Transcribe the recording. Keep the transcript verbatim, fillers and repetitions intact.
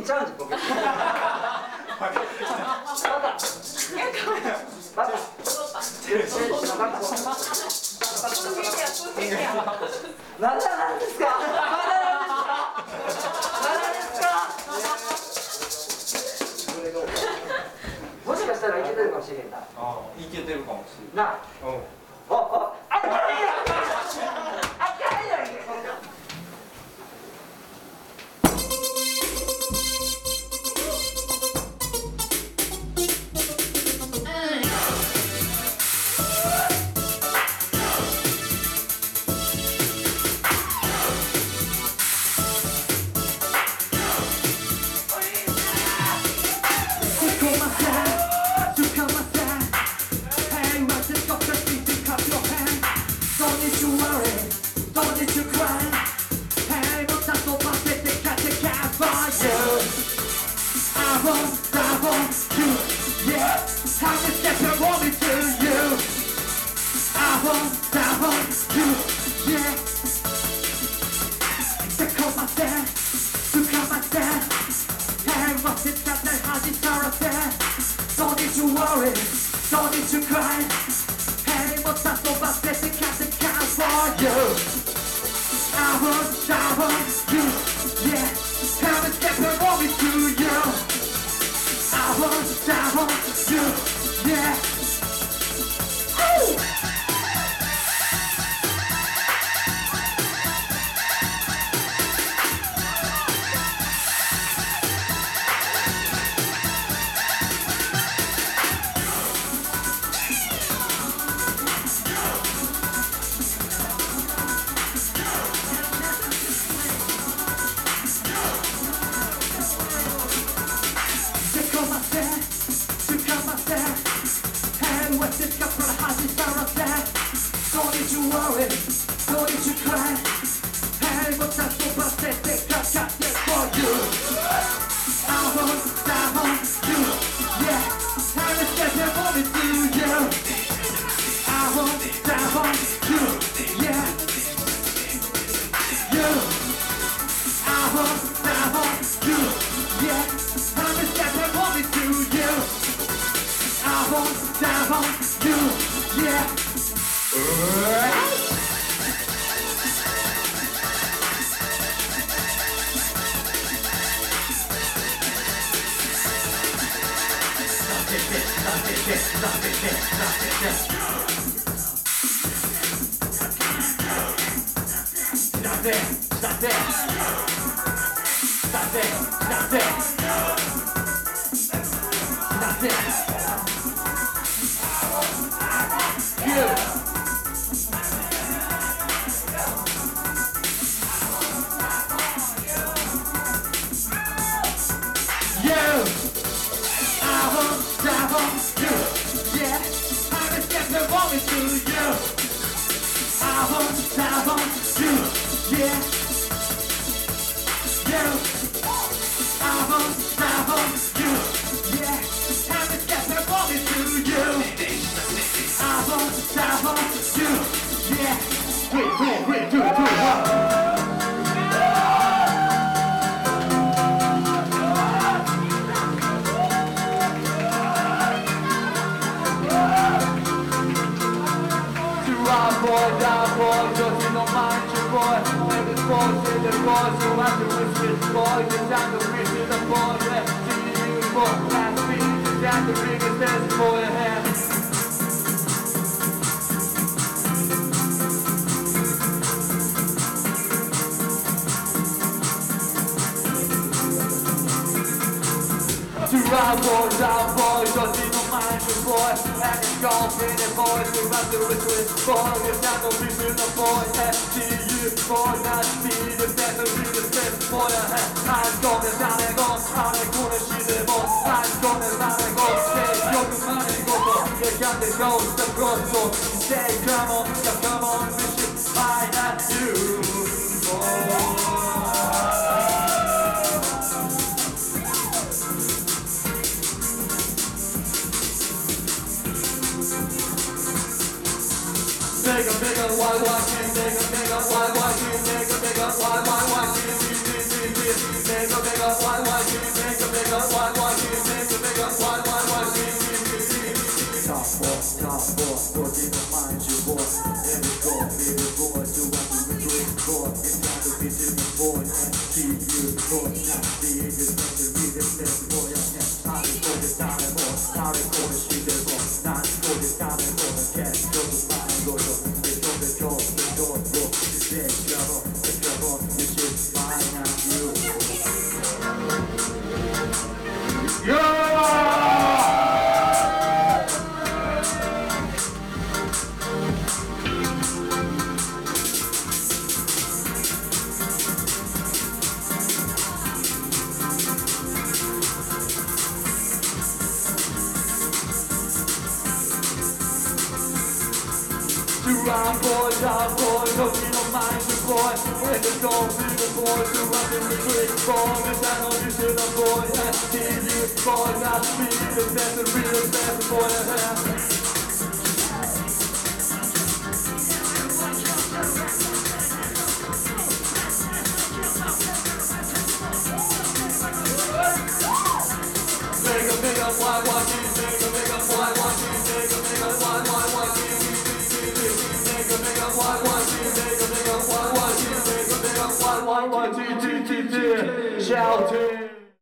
ちゃうんじゃん僕。バカ。バカ。チェルシーのバカ。まだなんですか。まだなんですか。もしかしたらいけてるかもしれんな。 ああ、いけてるかもしれんなあ。 うん。 おお、あかんよ。あかんよ。Don't need to cry. Hey, what's up? So fast, let's take a count for you. I want, I want you. Yeah, come and step over me to you. I want, I want you. Yeah. Ooh. Don't need to worry, don't need to cry. Hey, what's up? So fast, let's take a count for you. I want, I want you. Yeah, time is getting over to you. I want, I want you. Yeah, you. I want, I want you. Yeah, time is getting over to you. I want, I want you. Yeah. Make a bigger, why, why, why, Round boy, down boy, looking on mind the boy. When the door to the boy, to run in the street boy. The channel you should have boy, and see you boy, not me, the best, the real best boy I have. Make a make a why why make a make a why why make a make a why why why make a make a why why make a make a why why make a make a why why why T T T T shouting.